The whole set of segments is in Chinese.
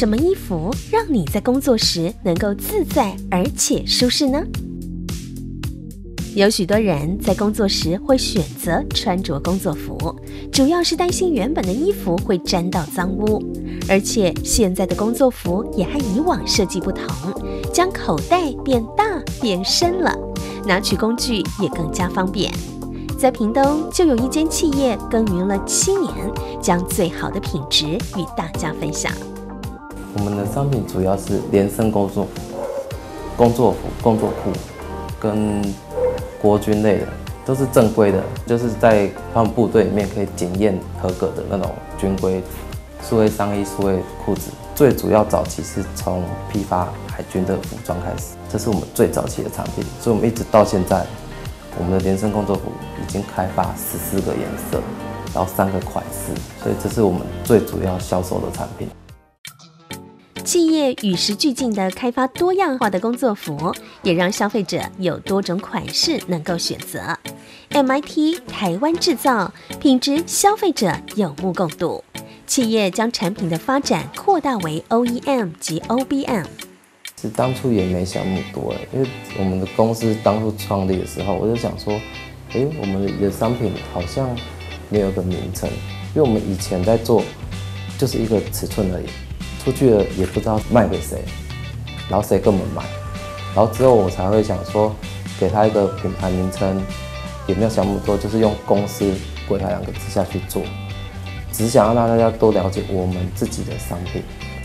什么衣服让你在工作时能够自在而且舒适呢？有许多人在工作时会选择穿着工作服，主要是担心原本的衣服会沾到脏污，而且现在的工作服也和以往设计不同，将口袋变大变深了，拿取工具也更加方便。在屏东就有一间企业耕耘了7年，将最好的品质与大家分享。 我们的商品主要是连身工作服、工作裤跟国军类的，都是正规的，就是在他们部队里面可以检验合格的那种军规数位上衣、数位裤子。最主要早期是从批发海军的服装开始，这是我们最早期的产品，所以我们一直到现在，我们的连身工作服已经开发14个颜色，然后3个款式，所以这是我们最主要销售的产品。 企业与时俱进地开发多样化的工作服，也让消费者有多种款式能够选择。MIT 台湾制造，品质消费者有目共睹。企业将产品的发展扩大为 OEM 及 OBM。 其实当初也没想那么多，因为我们的公司当初创立的时候，我就想说，我们的商品好像没有个名称，因为我们以前在做就是一个尺寸而已。出去了也不知道卖给谁，然后谁跟我们买，然后之后我才会想说，给他一个品牌名称，也没有想那么多，就是用公司柜台2个字下去做，只想要让大家都了解我们自己的商品。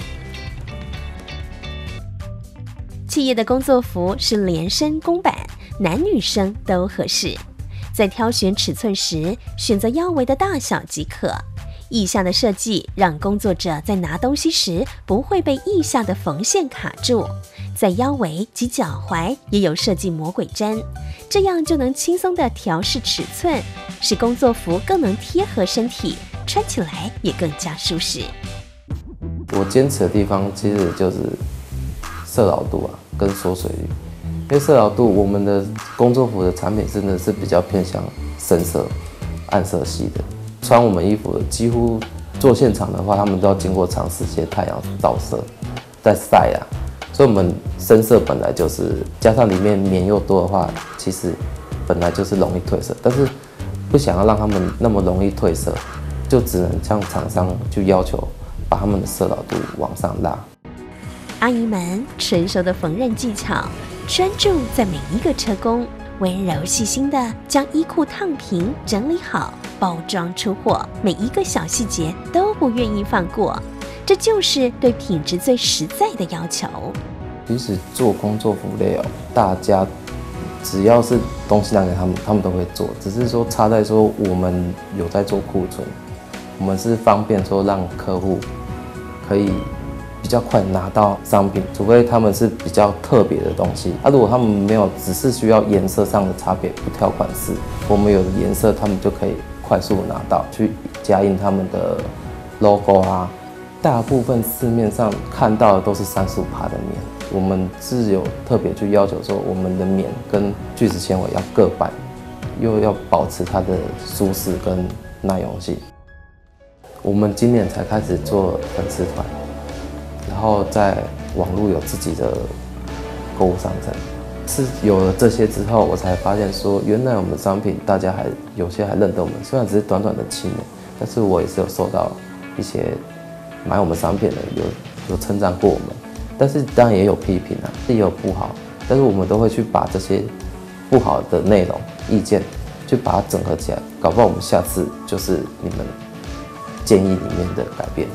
企业的工作服是连身公版，男女生都合适，在挑选尺寸时，选择腰围的大小即可。腋下的设计让工作者在拿东西时不会被腋下的缝线卡住，在腰围及脚踝也有设计魔鬼毡，这样就能轻松地调试尺寸，使工作服更能贴合身体，穿起来也更加舒适。 我坚持的地方其实就是色牢度跟缩水率，因为色牢度我们的工作服的产品真的是比较偏向深色、暗色系的。穿我们衣服的几乎做现场的话，他们都要经过长时间太阳照射，再晒所以我们深色本来就是，加上里面棉又多的话，其实本来就是容易褪色，但是不想要让他们那么容易褪色，就只能向厂商就要求把他们的色牢度往上拉。 阿姨们纯熟的缝纫技巧，专注在每一个车工，温柔细心地将衣裤烫平整理好，包装出货，每一个小细节都不愿意放过，这就是对品质最实在的要求。 其实做工作服类大家只要是东西拿给他们，他们都会做，只是说差在说我们有在做库存，我们是方便说让客户可以比较快拿到商品，除非他们是比较特别的东西。如果他们没有，只是需要颜色上的差别，不挑款式，我们有的颜色他们就可以快速拿到，去加印他们的 logo。大部分市面上看到的都是35%的棉，我们是有特别去要求说，我们的棉跟聚酯纤维要各半，又要保持它的舒适跟耐用性。我们今年才开始做粉丝团。然后在网络有自己的购物商城，是有了这些之后，我才发现说，原来我们的商品大家有些还认得我们，虽然只是短短的7年，但是我也是有受到一些买我们商品的有称赞过我们，但是当然也有批评也有不好，但是我们都会去把这些不好的内容意见去把它整合起来，搞不好我们下次就是你们建议里面的改变。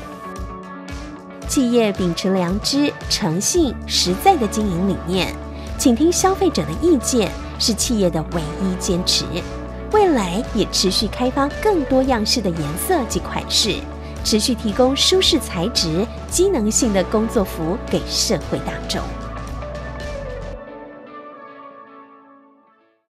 企业秉持良知、诚信、实在的经营理念，倾听消费者的意见，是企业的唯一坚持。未来也持续开发更多样式的颜色及款式，持续提供舒适材质、机能性的工作服给社会大众。